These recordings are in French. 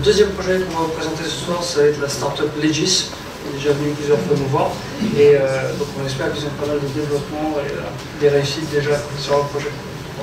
deuxième projet qu'on va vous présenter ce soir, ça va être la startup Legis, qui est déjà venue plusieurs fois nous voir. Et donc on espère qu'ils ont pas mal de développement et des réussites déjà sur leur projet.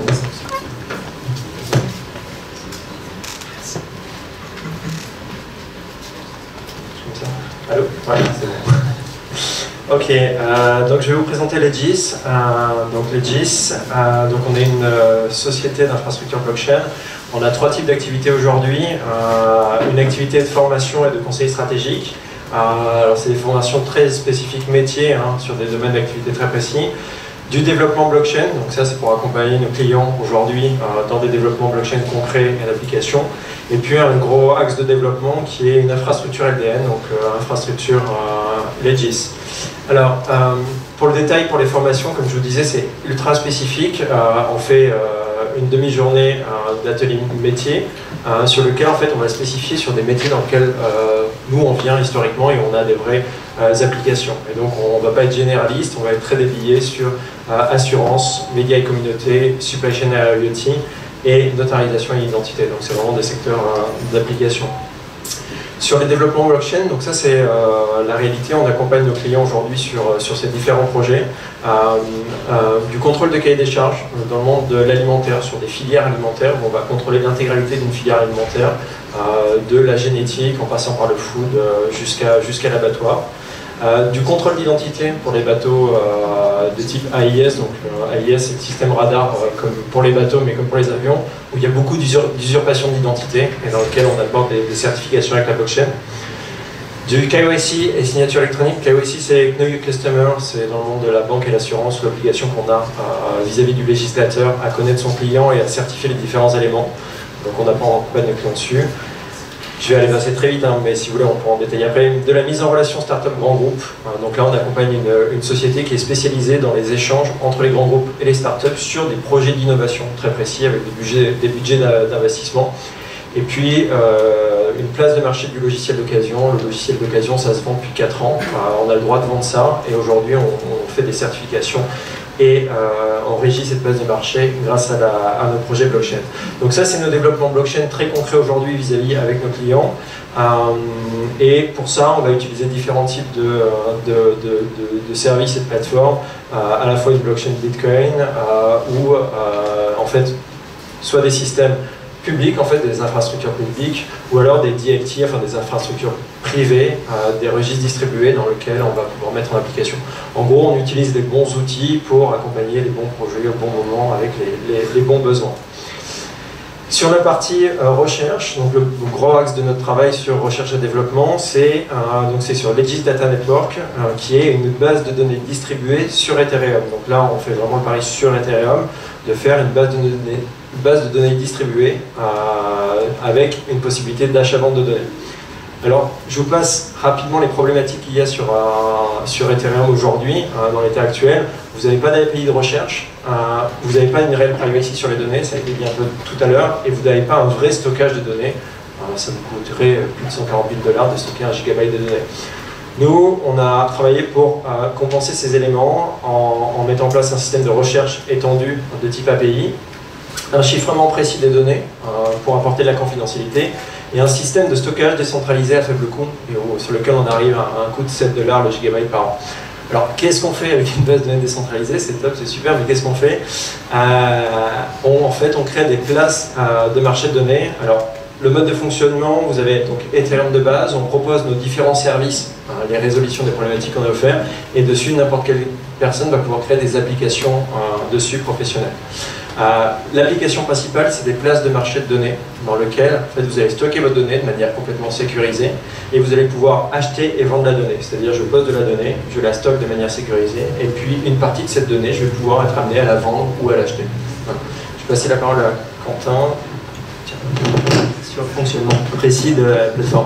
Allô? Ouais, c'est bon. Ok, donc je vais vous présenter Legis. Donc Legis, donc on est une société d'infrastructure blockchain. On a 3 types d'activités aujourd'hui. Une activité de formation et de conseil stratégique. Alors c'est des formations très spécifiques métiers sur des domaines d'activité très précis. Du développement blockchain, donc ça c'est pour accompagner nos clients aujourd'hui dans des développements blockchain concrets et d'applications. Et puis un gros axe de développement qui est une infrastructure LDN, donc infrastructure Legis. Alors pour le détail, pour les formations, comme je vous disais, c'est ultra spécifique. On fait une demi-journée d'atelier métier sur lequel en fait on va spécifier sur des métiers dans lesquels nous on vient historiquement et on a des vraies applications. Et donc on ne va pas être généraliste, on va être très dédié sur assurance, médias et communauté, supply chain et IoT et notarisation et identité. Donc c'est vraiment des secteurs d'application. Sur les développements blockchain, donc ça c'est la réalité, on accompagne nos clients aujourd'hui sur ces différents projets. Du contrôle de cahier des charges dans le monde de l'alimentaire, sur des filières alimentaires, où on va contrôler l'intégralité d'une filière alimentaire, de la génétique en passant par le food jusqu'à l'abattoir. Du contrôle d'identité pour les bateaux de type AIS, donc AIS c'est le système radar comme pour les bateaux mais comme pour les avions, où il y a beaucoup d'usurpation d'identité et dans lequel on aborde des certifications avec la blockchain. Du KYC et signature électronique. KYC c'est Know Your Customer, c'est dans le monde de la banque et l'assurance, l'obligation qu'on a vis-à-vis du législateur à connaître son client et à certifier les différents éléments. Donc on apprend en accompagne nos clients dessus. Je vais aller passer très vite, mais si vous voulez, on pourra en détailler après. De la mise en relation start-up grand groupe. Donc là, on accompagne une société qui est spécialisée dans les échanges entre les grands groupes et les start-up sur des projets d'innovation très précis avec des budgets d'investissement. Et puis, une place de marché du logiciel d'occasion. Le logiciel d'occasion, ça se vend depuis 4 ans. On a le droit de vendre ça et aujourd'hui, on fait des certifications et on régit cette place de marché grâce à nos projets blockchain. Donc ça, c'est nos développements blockchain très concrets aujourd'hui vis-à-vis avec nos clients. Et pour ça, on va utiliser différents types de services et de plateformes, à la fois une blockchain Bitcoin, ou en fait, soit des systèmes publics, en fait, des infrastructures publiques, ou alors des DLT, enfin des infrastructures privées, des registres distribués dans lesquels on va pouvoir mettre en application. En gros, on utilise les bons outils pour accompagner les bons projets au bon moment avec les bons besoins. Sur la partie recherche, donc le gros axe de notre travail sur recherche et développement, c'est sur Legis Data Network, qui est une base de données distribuée sur Ethereum. Donc là, on fait vraiment le pari sur Ethereum de faire une base de données distribuée avec une possibilité d'achat-vente de données. Alors, je vous passe rapidement les problématiques qu'il y a sur Ethereum aujourd'hui, dans l'état actuel. Vous n'avez pas d'API de recherche, vous n'avez pas une réelle privacy sur les données, ça a été dit un peu tout à l'heure, et vous n'avez pas un vrai stockage de données. Ça vous coûterait plus de 140 000 $ de stocker 1 gigabyte de données. Nous, on a travaillé pour compenser ces éléments en mettant en place un système de recherche étendu de type API, un chiffrement précis des données pour apporter de la confidentialité, et un système de stockage décentralisé à faible coût, et sur lequel on arrive à un coût de 7 $ le gigabyte par an. Alors, qu'est-ce qu'on fait avec une base de données décentralisée? C'est top, c'est super, mais qu'est-ce qu'on fait? En fait, on crée des classes de marché de données. Alors, le mode de fonctionnement, vous avez donc Ethereum de base, on propose nos différents services, les résolutions des problématiques qu'on a offertes, et dessus, n'importe quelle personne va pouvoir créer des applications dessus professionnelles. L'application principale, c'est des places de marché de données dans lesquelles en fait, vous allez stocker votre donnée de manière complètement sécurisée et vous allez pouvoir acheter et vendre la donnée. C'est-à-dire, je pose de la donnée, je la stocke de manière sécurisée et puis une partie de cette donnée, je vais pouvoir être amené à la vendre ou à l'acheter. Voilà. Je vais passer la parole à Quentin sur le fonctionnement précis de la plateforme.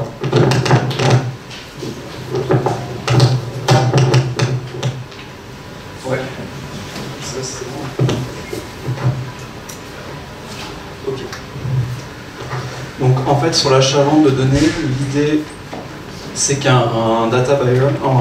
Ouais, ça c'est bon. Ok. Donc en fait sur l'achat-vente de données, l'idée c'est qu'un data buyer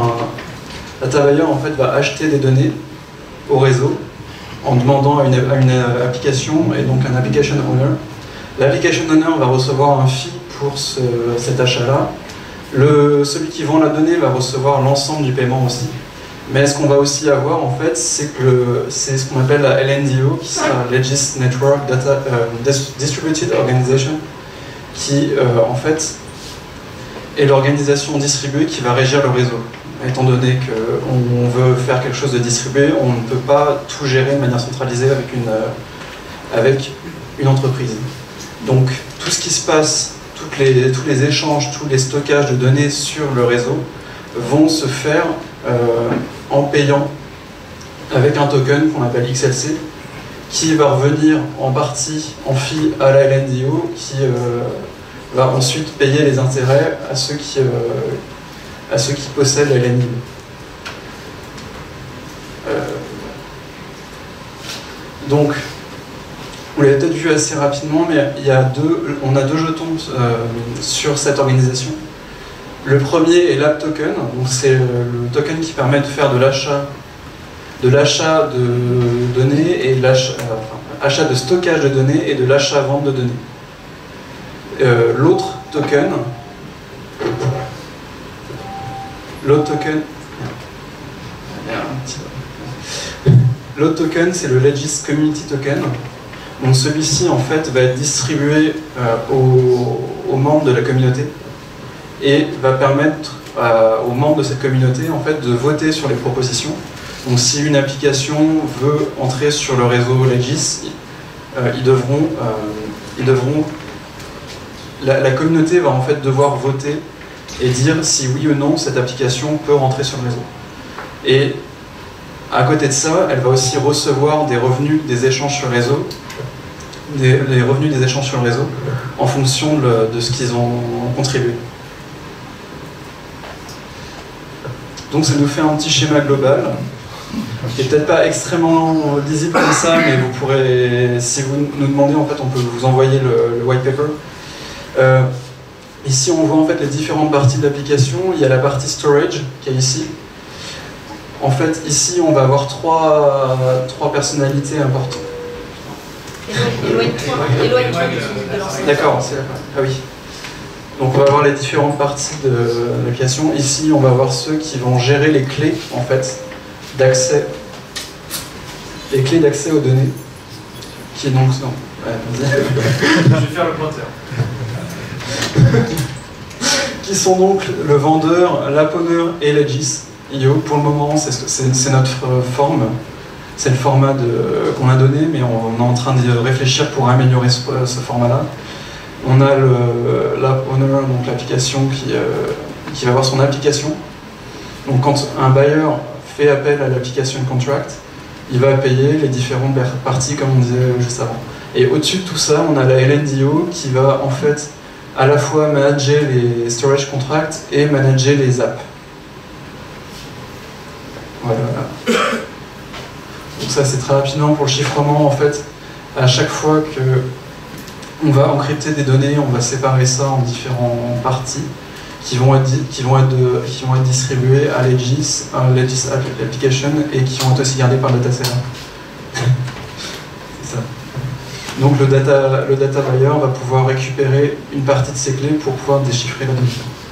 en fait va acheter des données au réseau en demandant à une application et donc un application owner. L'application owner va recevoir un fee pour cet achat-là. Celui qui vend la donnée va recevoir l'ensemble du paiement aussi. Mais ce qu'on va aussi avoir, en fait, c'est ce qu'on appelle la LNDO, qui sera Legis Network Distributed Organization, qui, en fait, est l'organisation distribuée qui va régir le réseau. Étant donné qu'on veut faire quelque chose de distribué, on ne peut pas tout gérer de manière centralisée avec une entreprise. Donc, tout ce qui se passe, tous les échanges, tous les stockages de données sur le réseau vont se faire en payant avec un token qu'on appelle XLC, qui va revenir en partie en fee à la LNDO, qui va ensuite payer les intérêts à ceux qui possèdent la LNDO. Donc, vous l'avez peut-être vu assez rapidement, mais on a deux jetons sur cette organisation. Le premier est l'App Token, donc c'est le token qui permet de faire de l'achat de données et achat de stockage de données et de l'achat-vente de données. L'autre token, c'est le Legis Community Token. Donc celui-ci en fait va être distribué aux membres de la communauté et va permettre aux membres de cette communauté en fait de voter sur les propositions. Donc si une application veut entrer sur le réseau Legis, la communauté va en fait devoir voter et dire si oui ou non cette application peut rentrer sur le réseau. Et à côté de ça, elle va aussi recevoir des revenus des échanges sur le réseau, les revenus des échanges sur le réseau en fonction de ce qu'ils ont contribué. Donc ça nous fait un petit schéma global qui n'est peut-être pas extrêmement lisible comme ça, mais vous pourrez, si vous nous demandez, en fait, on peut vous envoyer le white paper. Ici, on voit en fait les différentes parties de l'application. Il y a la partie storage qui est ici. En fait, ici, on va avoir trois personnalités importantes. Éloigne-toi de l'ensemble. D'accord, c'est là. Ah oui. Donc on va avoir les différentes parties de l'application. Ici, on va avoir ceux qui vont gérer les clés, en fait, d'accès. Les clés d'accès aux données. Qui est donc... Non. Ouais, je vais faire le pointeur. Qui sont donc le vendeur, l'app-owner et Legis.io. Pour le moment, c'est notre forme. C'est le format qu'on a donné, mais on est en train de réfléchir pour améliorer ce format-là. On a l'app-owner, donc l'application qui va avoir son application. Donc quand un bailleur fait appel à l'application contract, il va payer les différentes parties comme on disait juste avant. Et au-dessus de tout ça, on a la LNDO qui va en fait à la fois manager les storage contracts et manager les apps. Voilà. Donc ça c'est très rapidement pour le chiffrement. En fait, à chaque fois que on va encrypter des données, on va séparer ça en différentes parties qui vont être distribuées à Legis Application et qui vont être aussi gardées par le data seller. C'est ça. Donc le data buyer va pouvoir récupérer une partie de ces clés pour pouvoir déchiffrer la donnée.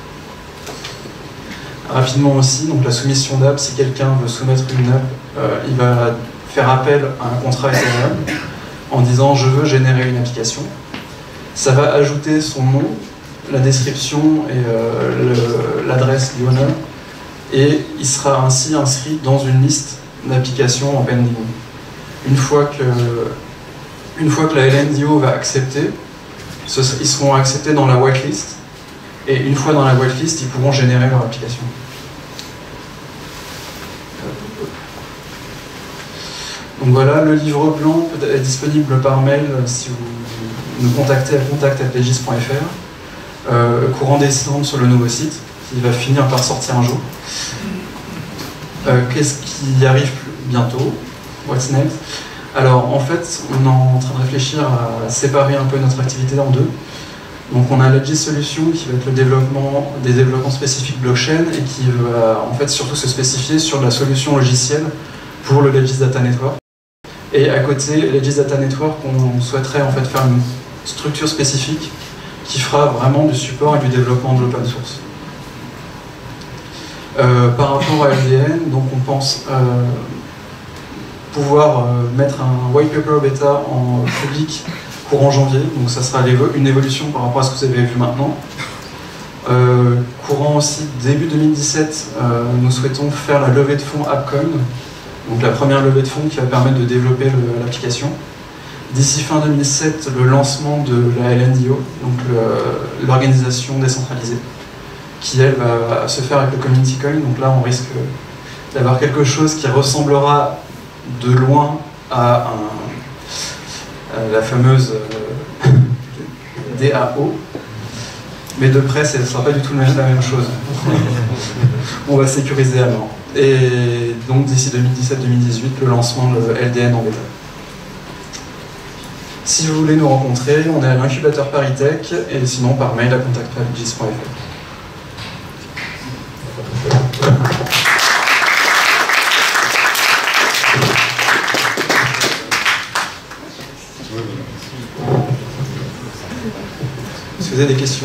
Rapidement aussi, donc la soumission d'app, si quelqu'un veut soumettre une app, il va faire appel à un contrat Ethereum en disant je veux générer une application. Ça va ajouter son nom, la description et l'adresse du owner, et il sera ainsi inscrit dans une liste d'applications en pending. Une fois que la LNDO va accepter, ils seront acceptés dans la whitelist, et une fois dans la whitelist, ils pourront générer leur application. Donc voilà, le livre blanc est disponible par mail si vous nous contactez à contact@legis.fr courant décembre sur le nouveau site, qui va finir par sortir un jour. Qu'est-ce qui arrive bientôt? What's next? Alors en fait, on est en train de réfléchir à séparer un peu notre activité en deux. Donc on a Legis Solutions qui va être le développement des développements spécifiques blockchain et qui va en fait surtout se spécifier sur la solution logicielle pour le Legis Data Network. Et à côté, Legis Data Network, on souhaiterait en fait faire une structure spécifique qui fera vraiment du support et du développement de l'open source. Par rapport à LDN, donc on pense pouvoir mettre un white paper bêta en public courant janvier, donc ça sera une évolution par rapport à ce que vous avez vu maintenant. Courant aussi début 2017, nous souhaitons faire la levée de fonds AppCoin, donc la première levée de fonds qui va permettre de développer l'application. D'ici fin 2007, le lancement de la LNDO, donc l'organisation décentralisée, qui elle va se faire avec le Community Coin. Donc là on risque d'avoir quelque chose qui ressemblera de loin à la fameuse DAO, mais de près ce ne sera pas du tout la même chose. On va sécuriser à mort. Et donc d'ici 2017-2018, le lancement de LDN en bêta. Si vous voulez nous rencontrer, on est à l'incubateur Paritech, et sinon par mail à contact@legis.fr. Est-ce que vous avez des questions?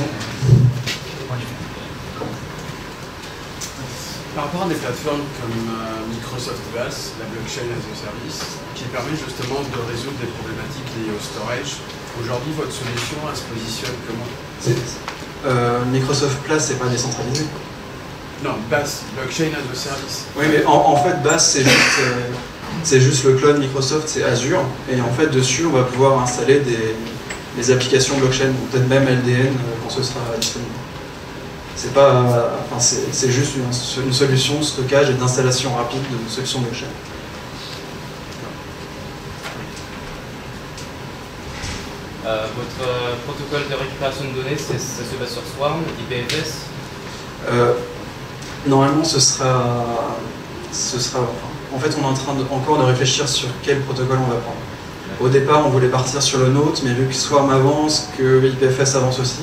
Par rapport à des plateformes comme Microsoft Bass, la blockchain as a service, qui permet justement de résoudre des problématiques liées au storage, aujourd'hui votre solution elle se positionne comment? Microsoft Place, c'est pas décentralisé. Non, Bass, blockchain as a service. Oui, mais en fait, Bass, c'est juste le cloud Microsoft, c'est Azure, et en fait, dessus, on va pouvoir installer des applications blockchain, ou peut-être même LDN quand ce sera disponible. C'est pas, enfin, c'est juste une solution de stockage et d'installation rapide de solutions blockchain. Votre protocole de récupération de données, ça se base sur Swarm, IPFS? Normalement, ce sera en fait, on est en train encore de réfléchir sur quel protocole on va prendre. Au départ, on voulait partir sur le nôtre, mais vu que Swarm avance, que IPFS avance aussi,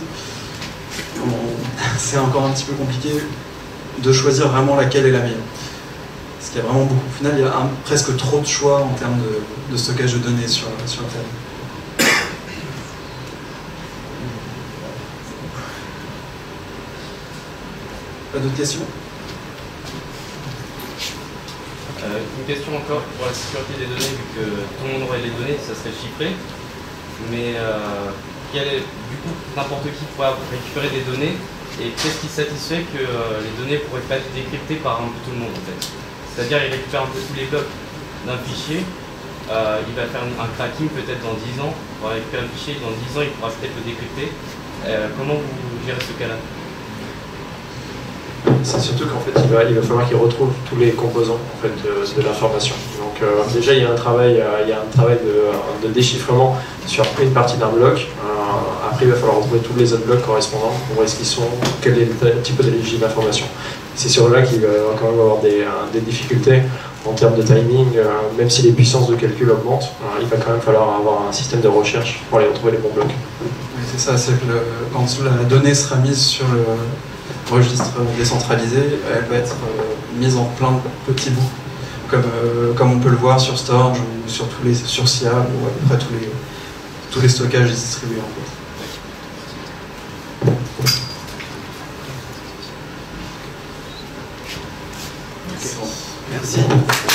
c'est encore un petit peu compliqué de choisir vraiment laquelle est la meilleure. Parce qu'il y a vraiment beaucoup. Au final, il y a presque trop de choix en termes de stockage de données sur Internet. Pas d'autres questions? Une question encore pour la sécurité des données, vu que tout le monde aurait les données, ça serait chiffré. Mais du coup, n'importe qui pourrait récupérer des données, et qu'est-ce qui satisfait que les données ne pourraient pas être décryptées par un peu tout le monde en fait? C'est-à-dire il récupère un peu tous les blocs d'un fichier, il va faire un cracking peut-être dans 10 ans, il va récupérer un fichier, dans 10 ans il pourra peut-être le décrypter. Comment vous gérez ce cas-là? C'est surtout qu'en fait, il va falloir qu'il retrouve tous les composants en fait, de l'information. Donc déjà, il y a un travail de déchiffrement sur une partie d'un bloc. Après, il va falloir retrouver tous les autres blocs correspondants, où est-ce qu'ils sont, quel est le type de légitime d'information. C'est sur là qu'il va quand même avoir des difficultés en termes de timing. Même si les puissances de calcul augmentent, il va quand même falloir avoir un système de recherche pour aller retrouver les bons blocs. Oui, c'est ça, c'est que quand la donnée sera mise sur le registre décentralisé, elle va être mise en plein de petits bouts, comme on peut le voir sur Storage ou sur SIA ou à peu près tous les stockages distribués en fait. Merci.